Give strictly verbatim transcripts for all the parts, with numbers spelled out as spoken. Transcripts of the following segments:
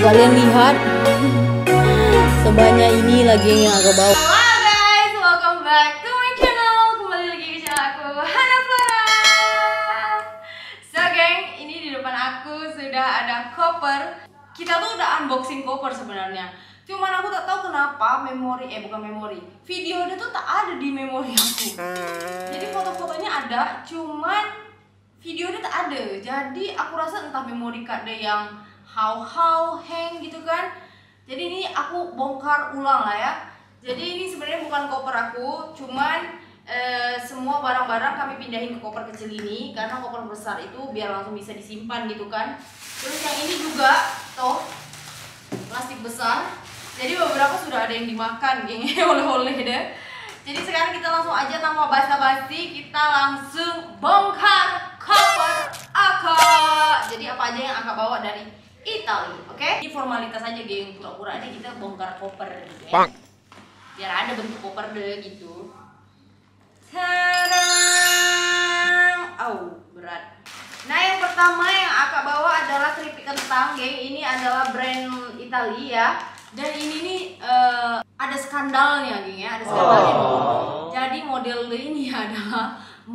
kalian lihat sebanyak ini lagi yang aku bawa. Halo guys, welcome back to my channel. Kembali lagi ke channel aku, Hana Flora. So geng, ini di depan aku sudah ada koper. Kita tuh udah unboxing koper sebenarnya. Cuman aku tak tahu kenapa memori, eh bukan memori, videonya tuh tak ada di memori aku. Jadi foto-fotonya ada, cuman videonya tak ada. Jadi aku rasa entah memori card yang how-how hang gitu kan. Jadi ini aku bongkar ulang lah ya. Jadi ini sebenarnya bukan koper aku, cuman eh, semua barang-barang kami pindahin ke koper kecil ini karena koper besar itu biar langsung bisa disimpan gitu kan. Terus yang ini juga tuh plastik besar. Jadi beberapa sudah ada yang dimakan, geng, oleh-oleh deh. Jadi sekarang kita langsung aja tanpa basa-basi, kita langsung bongkar koper Aka. Jadi apa aja yang Aka bawa dari Italia, oke? Okay? Ini formalitas aja, geng, pura-pura aja kita bongkar koper gitu ya. Biar ada bentuk koper deh gitu. Tadang! Au, berat. Nah, yang pertama yang Aka bawa adalah keripik kentang, geng. Ini adalah brand Italia ya. Dan ini nih uh, ada skandalnya, geng ya, ada skandalnya dulu. Jadi model ini adalah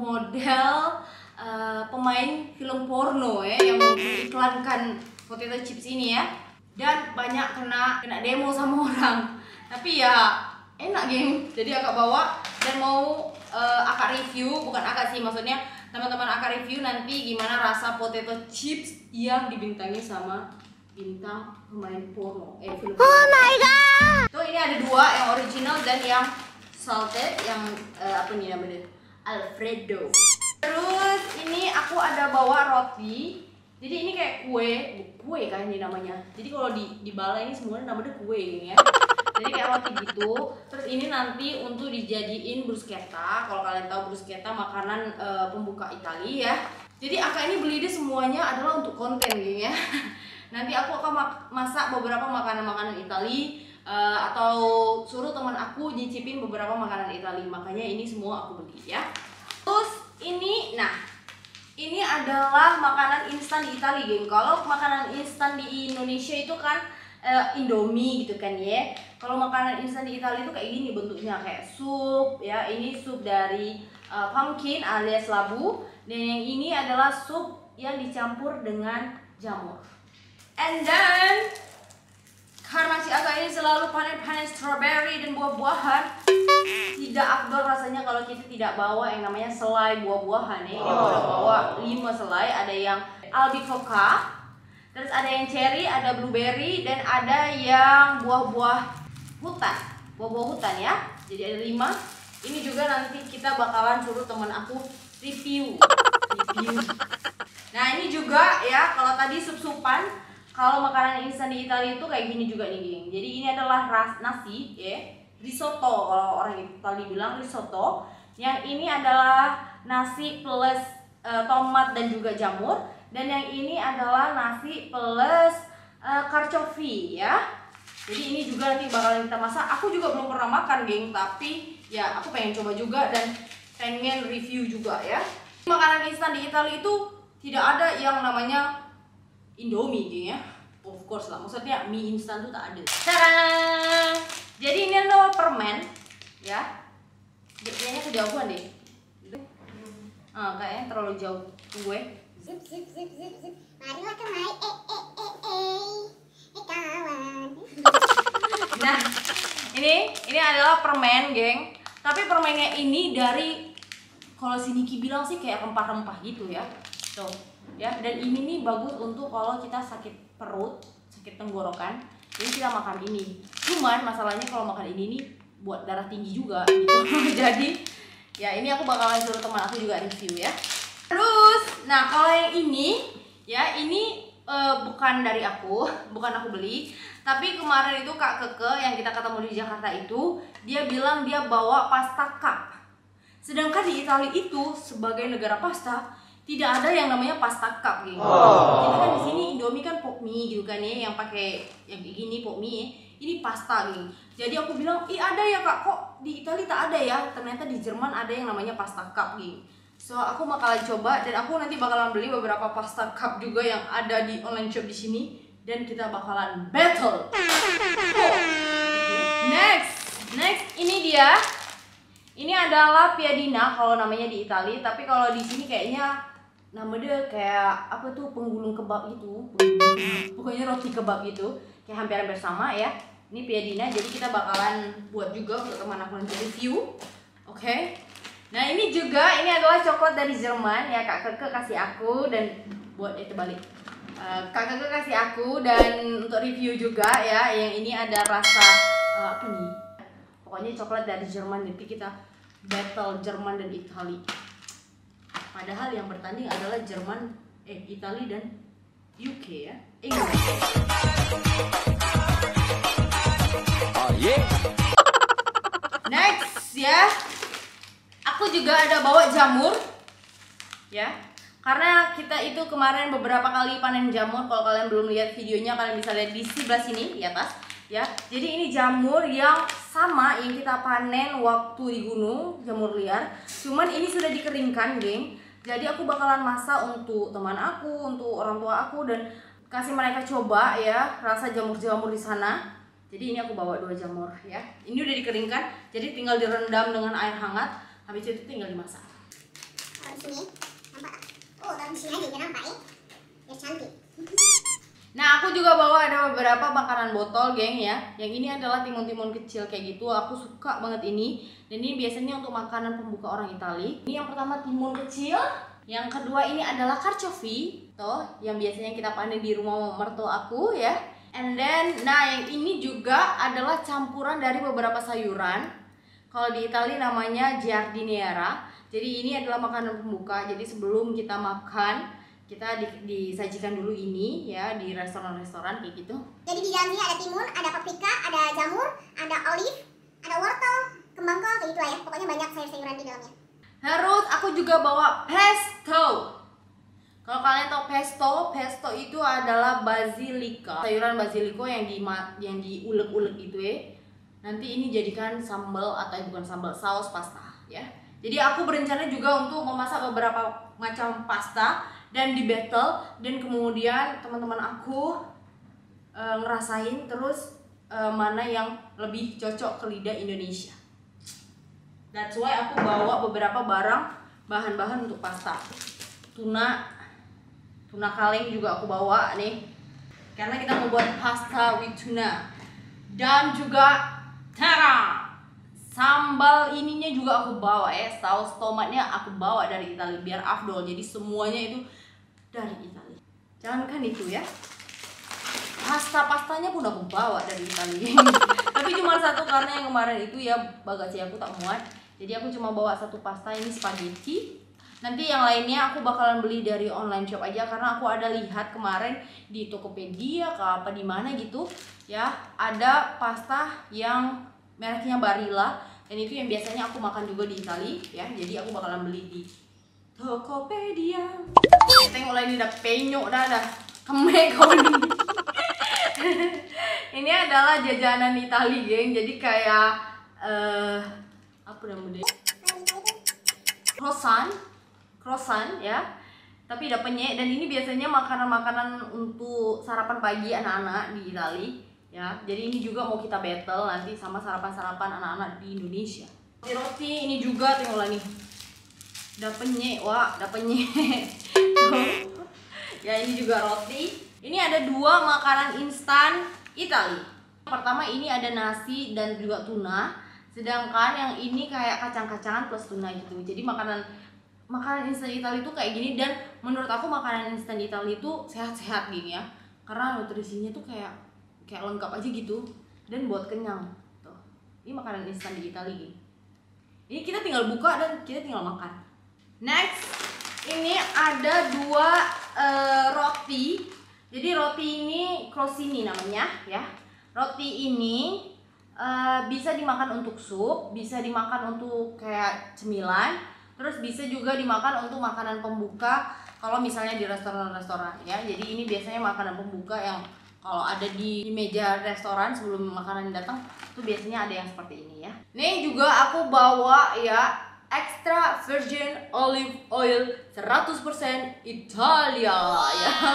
model uh, pemain film porno ya, yang mengiklankan potato chips ini ya. Dan banyak kena kena demo sama orang. Tapi ya enak, geng. Jadi Akak bawa dan mau uh, Akak review, bukan Akak sih, maksudnya teman-teman Akak review nanti gimana rasa potato chips yang dibintangi sama bintang pemain porno, eh film. Oh my god. Tuh ini ada dua, yang original dan yang salted, yang uh, apa nih namanya? Alfredo. Terus ini aku ada bawa roti. Jadi ini kayak kue, kue kan ini namanya. Jadi kalau di di Bala ini semuanya namanya kue ini ya. Jadi kayak roti gitu. Terus ini nanti untuk dijadiin bruschetta. Kalau kalian tahu bruschetta makanan uh, pembuka Italia ya. Jadi Aka ini beli dia semuanya adalah untuk konten gitu ya. Nanti aku akan masak beberapa makanan-makanan Italia uh, atau suruh teman aku nyicipin beberapa makanan Italia. Makanya ini semua aku beli ya. Terus ini, nah ini adalah makanan instan di Italia, geng. Kalau makanan instan di Indonesia itu kan uh, Indomie gitu kan ya. Kalau makanan instan di Italia itu kayak gini bentuknya, kayak sup ya. Ini sup dari uh, pumpkin alias labu. Dan yang ini adalah sup yang dicampur dengan jamur. And then karena si Aka ini selalu panen-panen strawberry dan buah-buahan, tidak afdol rasanya kalau kita tidak bawa yang namanya selai buah-buahan ya. Ini udah bawa lima selai, ada yang albicocca, terus ada yang cherry, ada blueberry, dan ada yang buah-buah hutan, buah-buah hutan ya. Jadi ada lima. Ini juga nanti kita bakalan suruh temen aku review. Review. Nah ini juga ya, kalau tadi sup-supan. Kalau makanan instan di Italia itu kayak gini juga nih, geng. Jadi ini adalah ras nasi ya, risotto kalau orang Italia bilang risotto. Yang ini adalah nasi plus uh, tomat dan juga jamur. Dan yang ini adalah nasi plus uh, carciofi ya. Jadi ini juga nanti bakalan kita masak. Aku juga belum pernah makan, geng, tapi ya aku pengen coba juga dan pengen review juga ya. Makanan instan di Italia itu tidak ada yang namanya Indomie, geng ya. Of course lah, maksudnya mie instan tuh tak ada. Tadang! Jadi ini adalah permen ya. Kayaknya kejauhan deh. Ah, kayaknya terlalu jauh gue. Zip zip zip zip zip. Marilah kemari eh eh eh eh. Eh kawan. Nah, ini ini adalah permen, geng. Tapi permennya ini dari, kalau si Niki bilang sih kayak rempah-rempah gitu ya. Tuh. Ya, dan ini nih bagus untuk kalau kita sakit perut, sakit tenggorokan. Jadi kita makan ini. Cuman masalahnya kalau makan ini nih buat darah tinggi juga gitu. Jadi ya ini aku bakalan suruh teman aku juga review ya. Terus, nah kalau yang ini ya ini uh, bukan dari aku, bukan aku beli. Tapi kemarin itu Kak Keke yang kita ketemu di Jakarta itu, dia bilang dia bawa pasta cup. Sedangkan di Italia itu sebagai negara pasta tidak ada yang namanya pasta cup gitu. Oh. Kita kan di sini Indomie kan pop mie gitu kan ya, yang pakai yang kayak gini pop mie. Ini pasta gitu. Jadi aku bilang, "Ih, ada ya Kak, kok di Italia tak ada ya?" Ternyata di Jerman ada yang namanya pasta cup gitu. So aku bakalan coba dan aku nanti bakalan beli beberapa pasta cup juga yang ada di online shop di sini dan kita bakalan battle. Next, next ini dia. Ini adalah piadina kalau namanya di Italia, tapi kalau di sini kayaknya nama dia kayak apa tuh, penggulung kebab gitu. Pokoknya roti kebab gitu, kayak hampir-hampir sama ya. Ini piadina, jadi kita bakalan buat juga untuk teman aku nanti review. Oke. Okay? Nah, ini juga ini adalah coklat dari Jerman ya, Kak Keke kasih aku dan buat itu balik. Uh, Kak Keke kasih aku dan untuk review juga ya. Yang ini ada rasa uh, apa nih? Pokoknya coklat dari Jerman, jadi kita battle Jerman dan Italia. Padahal yang bertanding adalah Jerman, eh Italia dan U K ya, Inggris. Oh yeah. Next ya, aku juga ada bawa jamur ya. Karena kita itu kemarin beberapa kali panen jamur. Kalau kalian belum lihat videonya, kalian bisa lihat di sebelah sini di atas ya. Jadi ini jamur yang sama yang kita panen waktu di gunung, jamur liar. Cuman ini sudah dikeringkan, geng. Jadi aku bakalan masak untuk teman aku, untuk orang tua aku, dan kasih mereka coba ya rasa jamur-jamur di sana. Jadi ini aku bawa dua jamur ya. Ini udah dikeringkan, jadi tinggal direndam dengan air hangat. Habis itu tinggal dimasak. Oh, di sini nampak. Oh, taruh di sini aja biar nampak ya. Biar cantik. Nah, aku juga bawa ada beberapa makanan botol, geng ya. Yang ini adalah timun-timun kecil kayak gitu. Aku suka banget ini. Dan ini biasanya untuk makanan pembuka orang Italia. Ini yang pertama timun kecil. Yang kedua ini adalah carciofi, tuh, yang biasanya kita panen di rumah mertua aku ya. And then, nah yang ini juga adalah campuran dari beberapa sayuran. Kalau di Italia namanya giardiniera. Jadi ini adalah makanan pembuka. Jadi sebelum kita makan, kita di, disajikan dulu ini ya di restoran-restoran kayak gitu. Jadi di dalamnya ada timun, ada paprika, ada jamur, ada olive, ada wortel, kembang kol, kayak gitu lah ya. Pokoknya banyak sayur-sayuran di dalamnya. Terus aku juga bawa pesto. Kalau kalian tahu pesto, pesto itu adalah basilika, sayuran basiliko yang di yang diulek-ulek gitu ya. Nanti ini jadikan sambal atau bukan sambal, saus pasta ya. Jadi aku berencana juga untuk memasak beberapa macam pasta dan di battle, dan kemudian teman-teman aku e, ngerasain terus e, mana yang lebih cocok ke lidah Indonesia. That's why aku bawa beberapa barang bahan-bahan untuk pasta. Tuna, tuna kaleng juga aku bawa nih, karena kita mau buat pasta with tuna. Dan juga tara, sambal ininya juga aku bawa ya, saus tomatnya aku bawa dari Italia biar afdol. Jadi semuanya itu dari Italia. Jangankan itu ya, pasta-pastanya pun aku bawa dari Italia. Tapi cuma satu karena yang kemarin itu ya bagasi aku tak muat. Jadi aku cuma bawa satu pasta, ini spaghetti. Nanti yang lainnya aku bakalan beli dari online shop aja, karena aku ada lihat kemarin di Tokopedia ke apa di mana gitu ya, ada pasta yang mereknya Barilla, dan itu yang biasanya aku makan juga di Italia ya. Jadi aku bakalan beli di Tokopedia. Tengok lah ini udah penyok dah dah. Kemek kau ini. Ini adalah jajanan Italia, geng. Jadi kayak uh, apa namanya? Croissant, croissant ya. Tapi udah penyek, dan ini biasanya makanan-makanan untuk sarapan pagi anak-anak di Italia ya. Jadi ini juga mau kita battle nanti sama sarapan-sarapan anak-anak di Indonesia. Roti ini juga tengoklah nih. Udah penyek, wah, udah penyek. Ya ini juga roti. Ini ada dua makanan instan Italia. Pertama ini ada nasi dan juga tuna. Sedangkan yang ini kayak kacang-kacangan plus tuna gitu. Jadi makanan makanan instan Italia itu kayak gini, dan menurut aku makanan instan Italia itu sehat-sehat gini ya. Karena nutrisinya tuh kayak kayak lengkap aja gitu dan buat kenyang. Tuh. Ini makanan instan di Italia gini. Ini kita tinggal buka dan kita tinggal makan. Next, ini ada dua uh, roti. Jadi roti ini crostini namanya ya. Roti ini uh, bisa dimakan untuk sup, bisa dimakan untuk kayak cemilan, terus bisa juga dimakan untuk makanan pembuka kalau misalnya di restoran-restoran ya. Jadi ini biasanya makanan pembuka yang kalau ada di meja restoran sebelum makanan datang tuh biasanya ada yang seperti ini ya. Nih juga aku bawa ya extra virgin olive oil seratus persen Italia ya.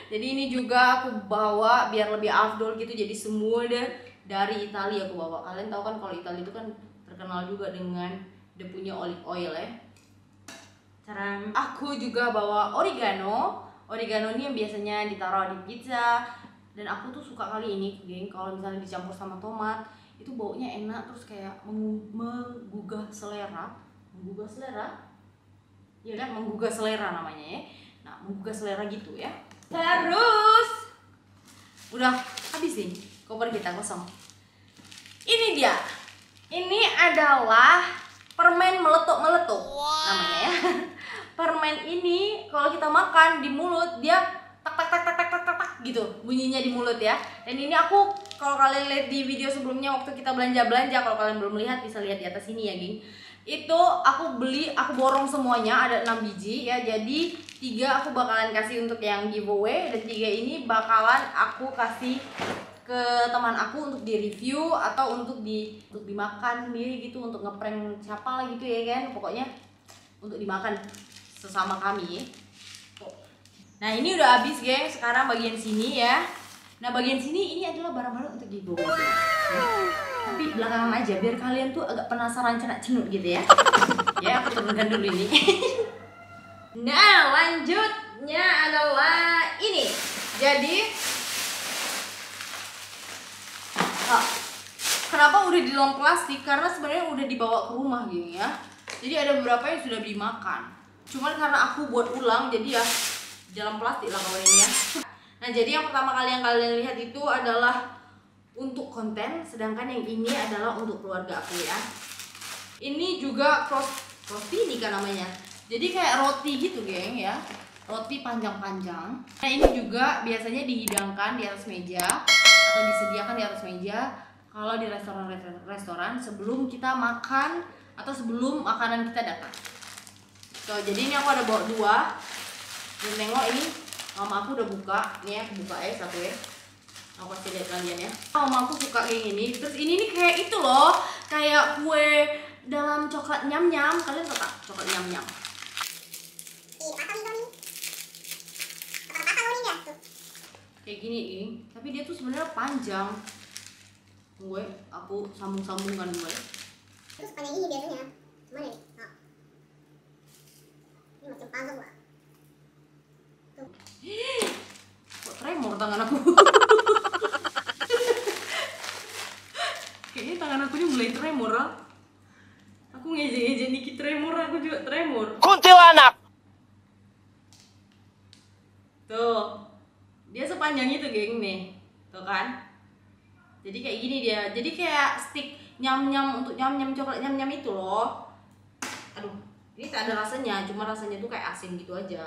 Jadi ini juga aku bawa biar lebih afdol gitu. Jadi semua deh dari Italia aku bawa. Kalian tahu kan kalau Italia itu kan terkenal juga dengan dia punya olive oil ya. Sekarang aku juga bawa oregano. Oregano ini yang biasanya ditaruh di pizza. Dan aku tuh suka kali ini, geng, kalau misalnya dicampur sama tomat itu baunya enak, terus kayak menggugah selera. Menggugah selera? Iya kan, menggugah selera namanya ya. Nah, menggugah selera gitu ya. Terus udah habis nih, koper kita kosong. Ini dia. Ini adalah permen meletup-meletup namanya ya. Permen ini kalau kita makan di mulut dia tak tak tak tak tak tak tak, tak gitu bunyinya di mulut ya. Dan ini aku kalau kalian lihat di video sebelumnya waktu kita belanja-belanja, kalau kalian belum lihat bisa lihat di atas sini ya, geng. Itu aku beli, aku borong semuanya ada enam biji ya. Jadi tiga aku bakalan kasih untuk yang giveaway dan tiga ini bakalan aku kasih ke teman aku untuk di review atau untuk di untuk dimakan sendiri gitu, untuk ngeprank siapa lah gitu ya kan. Pokoknya untuk dimakan sesama kami. Nah, ini udah habis, geng. Sekarang bagian sini ya. Nah, bagian sini ini adalah barang-barang untuk giveaway. Ya. Tapi belakangan aja biar kalian tuh agak penasaran cenak cenut gitu ya. Ya, aku turunkan dulu ini. Nah, lanjutnya adalah ini. Jadi oh, kenapa udah di dalam plastik? Karena sebenarnya udah dibawa ke rumah gini ya. Jadi ada beberapa yang sudah dimakan. Cuman karena aku buat ulang jadi ya dalam plastik lah kalau ini ya. Nah, jadi yang pertama kali yang kalian lihat itu adalah untuk konten, sedangkan yang ini adalah untuk keluarga aku ya. Ini juga cross roti ini kan namanya. Jadi kayak roti gitu, geng ya. Roti panjang-panjang. Nah, ini juga biasanya dihidangkan di atas meja atau disediakan di atas meja kalau di restoran-restoran sebelum kita makan atau sebelum makanan kita datang. So, jadi ini aku ada bawa dua. Dan tengok ini mama aku udah buka. Nih ya, aku buka ya satu ya. Aku kasih lihat kalian ya. Mama aku suka kayak gini. Terus ini nih kayak itu loh, kayak kue dalam coklat nyam-nyam. Kalian tahu tak coklat nyam-nyam? Kayak gini ini. Tapi dia tuh sebenarnya panjang. Gue aku sambung-sambungkan gue. Terus panjang ini biasanya. Mana nih? Oh. Ini macam puzzle lah. Kok tremor tangan aku? Kayaknya tangan aku ini mulai tremor. Ah. Aku ngejek-ngejek Niki tremor, aku juga tremor. Kuntilanak. Tuh, dia sepanjang itu, geng nih, tuh kan? Jadi kayak gini dia. Jadi kayak stick nyam-nyam untuk nyam-nyam coklat nyam-nyam itu loh. Aduh, ini tak ada rasanya, cuma rasanya tuh kayak asin gitu aja.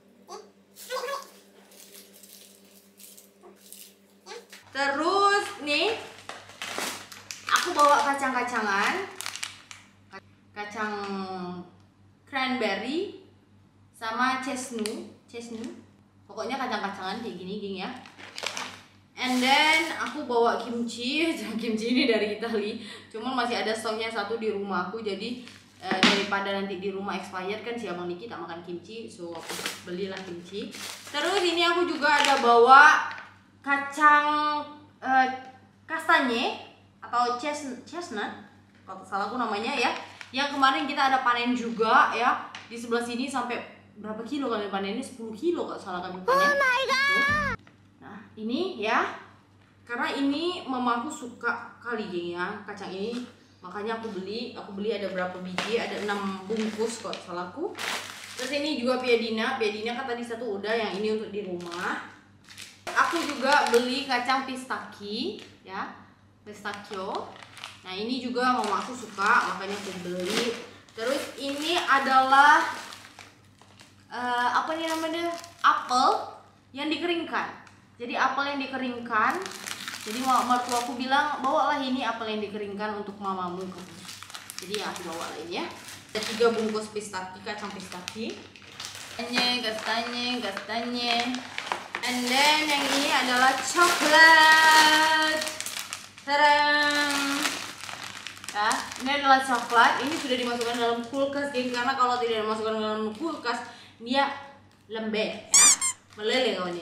Terus nih aku bawa kacang-kacangan, kacang cranberry sama chestnut, chestnut. Pokoknya kacang-kacangan kayak gini, geng ya. And then aku bawa kimchi, kimchi ini dari Italia. Cuma masih ada stoknya satu di rumahku, jadi eh, daripada nanti di rumah expired kan si Abang Niki tak makan kimchi, so aku belilah kimchi. Terus ini aku juga ada bawa kacang uh, kastanye atau chestnut, chestnut kalau salah aku namanya ya. Yang kemarin kita ada panen juga ya. Di sebelah sini sampai berapa kilo kalian panen ini? sepuluh kilo kalau salah kami panen. Oh my god. Nah, ini ya. Karena ini mamaku suka kali, geng ya, kacang ini. Makanya aku beli, aku beli ada berapa biji? Ada enam bungkus kok salahku. Terus ini juga piadina, piadina kan tadi satu udah, yang ini untuk di rumah. Aku juga beli kacang pistaki ya, pistachio. Nah, ini juga mama aku suka, makanya aku beli. Terus ini adalah uh, apa nih namanya? Apel yang dikeringkan. Jadi apel yang dikeringkan. Jadi mertua aku bilang, bawalah ini apel yang dikeringkan untuk mamamu. Jadi ya aku bawa lain ya. Ada tiga bungkus pistaki, kacang pistaki. Kastanye, kastanye, kastanye. And then yang ini adalah coklat. Tadam. Ya, ini adalah coklat. Ini sudah dimasukkan dalam kulkas, geng. Karena kalau tidak dimasukkan dalam kulkas, dia lembek ya, meleleh kawan ini.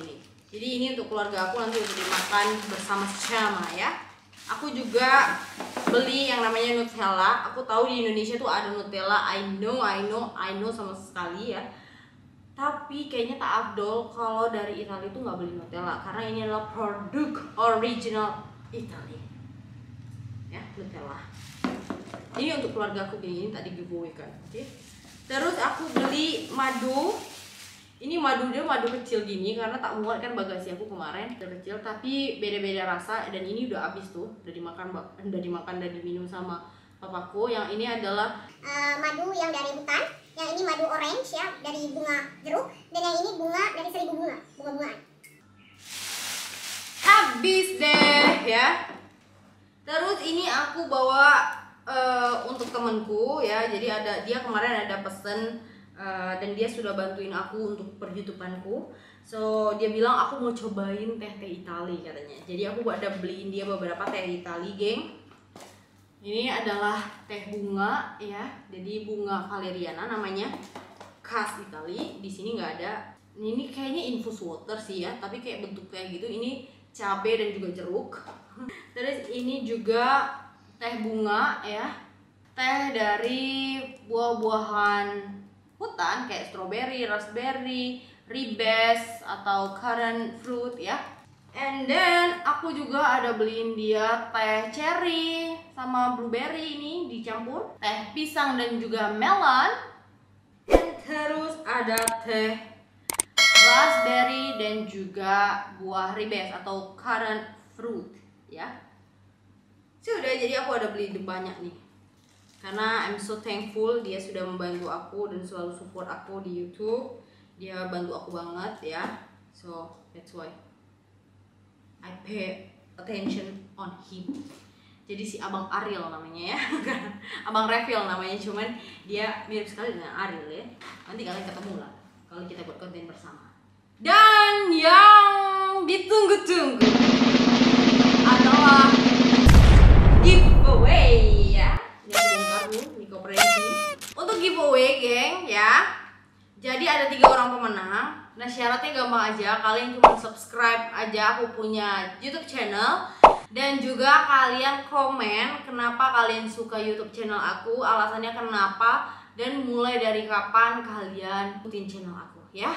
Jadi ini untuk keluarga aku nanti untuk dimakan bersama-sama ya. Aku juga beli yang namanya Nutella. Aku tahu di Indonesia tuh ada Nutella. I know, I know, I know sama sekali ya. Tapi kayaknya tak afdol kalau dari Italia itu nggak beli Nutella karena ini adalah produk original Italia. Ya, Nutella. Ini untuk keluarga aku ini tadi giveaway kan. Oke. Terus aku beli madu. Ini madunya madu kecil gini karena tak muat kan bagasi aku kemarin kecil, tapi beda-beda rasa dan ini udah habis tuh, udah dimakan udah dimakan dan diminum sama papaku. Yang ini adalah uh, madu yang dari hutan, yang ini madu orange ya dari bunga jeruk, dan yang ini bunga dari seribu bunga, bunga-bungaan. Habis deh ya. Terus ini aku bawa uh, untuk temenku ya, jadi ada dia kemarin ada pesen. Uh, dan dia sudah bantuin aku untuk perjutupanku. So dia bilang aku mau cobain teh-teh Itali katanya. Jadi aku ada beliin dia beberapa teh Itali, geng. Ini adalah teh bunga ya. Jadi bunga valeriana namanya, khas Itali. Di sini nggak ada. Ini kayaknya infused water sih ya, tapi kayak bentuk kayak gitu. Ini cabai dan juga jeruk. Terus ini juga teh bunga ya. Teh dari buah-buahan hutan kayak strawberry, raspberry, ribes atau currant fruit ya. And then aku juga ada beliin dia teh cherry sama blueberry, ini dicampur, teh pisang dan juga melon. Dan terus ada teh raspberry dan juga buah ribes atau currant fruit ya. Sudah, jadi aku ada beli banyak nih. Karena I'm so thankful dia sudah membantu aku dan selalu support aku di YouTube. Dia bantu aku banget ya. So that's why I pay attention on him. Jadi si Abang Ariel namanya ya. Abang Revel namanya, cuman dia mirip sekali dengan Ariel ya. Nanti kalian ketemu lah kalau kita buat konten bersama. Dan yang ditunggu-tunggu adalah giveaway ya. Ini koperasi untuk giveaway, geng ya. Jadi ada tiga orang pemenang. Nah syaratnya gampang aja, kalian cuma subscribe aja aku punya YouTube channel dan juga kalian komen kenapa kalian suka YouTube channel aku, alasannya kenapa, dan mulai dari kapan kalian ikutin channel aku ya.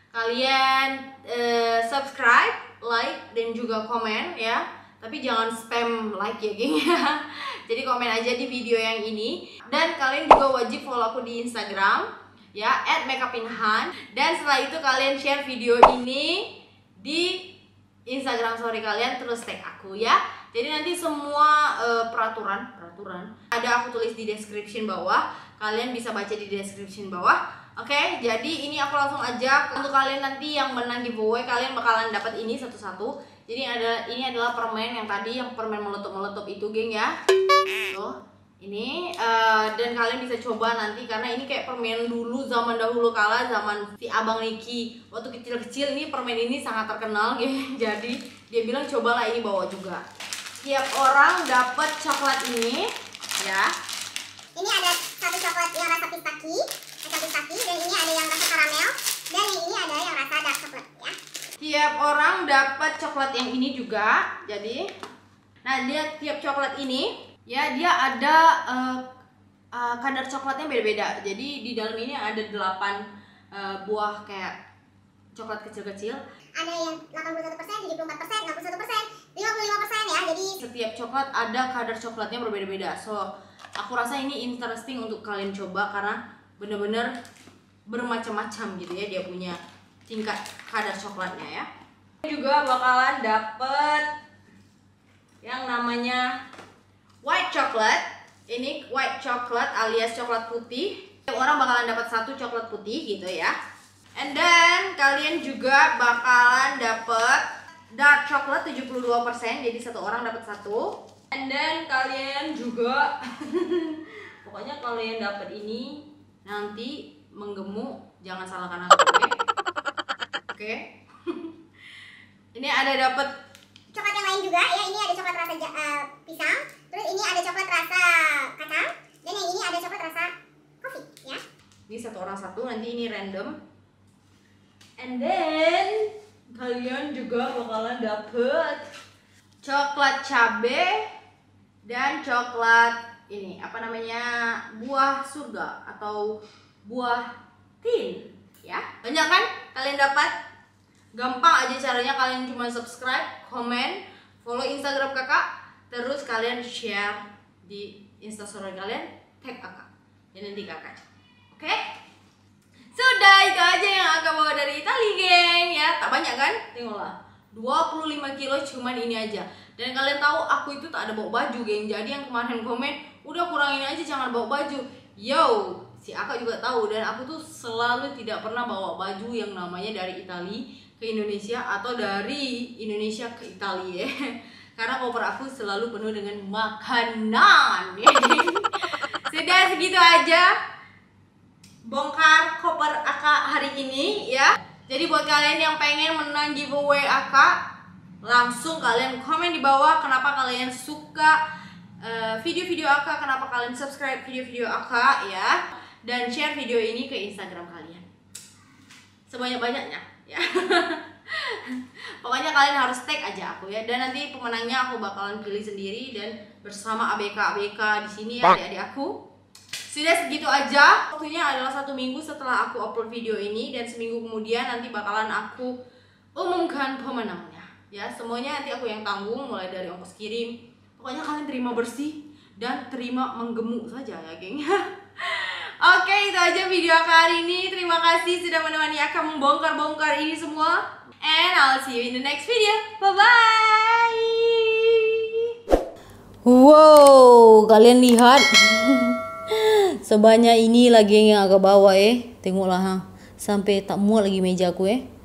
Kalian eh, subscribe, like, dan juga komen ya. Tapi jangan spam like ya, geng ya. Jadi komen aja di video yang ini. Dan kalian juga wajib follow aku di Instagram ya, at makeupinhan. Dan setelah itu kalian share video ini di Instagram story kalian, terus tag aku ya. Jadi nanti semua uh, peraturan peraturan ada aku tulis di description bawah. Kalian bisa baca di description bawah. Oke, okay, jadi ini aku langsung aja untuk kalian nanti yang menang giveaway, kalian bakalan dapat ini satu-satu. Jadi ada ini adalah permen yang tadi, yang permen meletup-meletup itu, geng ya. Tuh, ini uh, dan kalian bisa coba nanti karena ini kayak permen dulu zaman dahulu kala, zaman si Abang Niki waktu kecil-kecil. Ini permen ini sangat terkenal, geng. Jadi dia bilang cobalah ini, bawa juga. Tiap orang dapat coklat ini ya. Ini ada satu coklat yang rasa pistaki, rasa pistaki, dan ini ada yang rasa karamel, dan yang ini ada yang rasa dark coklat ya. Tiap orang dapat coklat yang ini juga. Jadi, nah dia tiap coklat ini ya dia ada uh, uh, kadar coklatnya beda-beda. Jadi di dalam ini ada delapan uh, buah kayak coklat kecil-kecil. Ada yang delapan puluh satu persen, tujuh puluh empat persen, enam puluh satu persen, lima puluh lima persen ya. Jadi setiap coklat ada kadar coklatnya berbeda-beda. So aku rasa ini interesting untuk kalian coba karena bener-bener bermacam-macam gitu ya dia punya tingkat kadar coklatnya ya. Juga bakalan dapet yang namanya white chocolate. Ini white chocolate alias coklat putih. Orang bakalan dapat satu coklat putih gitu ya. And then kalian juga bakalan dapet dark chocolate tujuh puluh dua persen. Jadi satu orang dapat satu. And then kalian juga pokoknya kalian dapat ini nanti menggemuk, jangan salahkan aku, oke? Okay? Oke. Okay. Ini ada dapat coklat yang lain juga ya. Ini ada coklat rasa uh, pisang, terus ini ada coklat rasa kacang, dan yang ini ada coklat rasa kopi ya. Ini satu orang satu, nanti ini random. And then kalian juga bakalan dapet coklat cabe dan coklat ini apa namanya buah surga atau buah tin ya. Banyak kan kalian dapat? Gampang aja caranya, kalian cuma subscribe, komen, follow Instagram kakak, terus kalian share di Instastory kalian, tag kakak dan nanti kakak. Oke? Sudah, itu aja yang agak bawa dari Itali, geng ya. Tak banyak kan? Tengoklah, dua puluh lima kilo cuman ini aja. Dan kalian tahu aku itu tak ada bawa baju, geng. Jadi yang kemarin komen, udah kurangin aja jangan bawa baju. Yo, si Aka juga tahu, dan aku tuh selalu tidak pernah bawa baju yang namanya dari Itali ke Indonesia atau dari Indonesia ke Italia ya. Karena koper aku selalu penuh dengan makanan ya. Sudah, segitu aja bongkar koper Aka hari ini ya. Jadi buat kalian yang pengen menang giveaway Aka, langsung kalian komen di bawah kenapa kalian suka video-video uh, Aka, kenapa kalian subscribe video-video Aka ya, dan share video ini ke Instagram kalian sebanyak-banyaknya ya. Pokoknya kalian harus tag aja aku ya, dan nanti pemenangnya aku bakalan pilih sendiri dan bersama A B K A B K di sini ya, adik-adik aku. Sudah, segitu aja. Waktunya adalah satu minggu setelah aku upload video ini, dan seminggu kemudian nanti bakalan aku umumkan pemenangnya ya. Semuanya nanti aku yang tanggung, mulai dari ongkos kirim. Pokoknya kalian terima bersih dan terima menggemuk saja ya, geng. Oke, itu aja video aku hari ini. Terima kasih sudah menemani aku membongkar-bongkar ini semua. And I'll see you in the next video. Bye-bye. Wow, kalian lihat sebanyak ini lagi yang agak bawa eh. Tengoklah ha. Sampai tak muat lagi meja aku eh.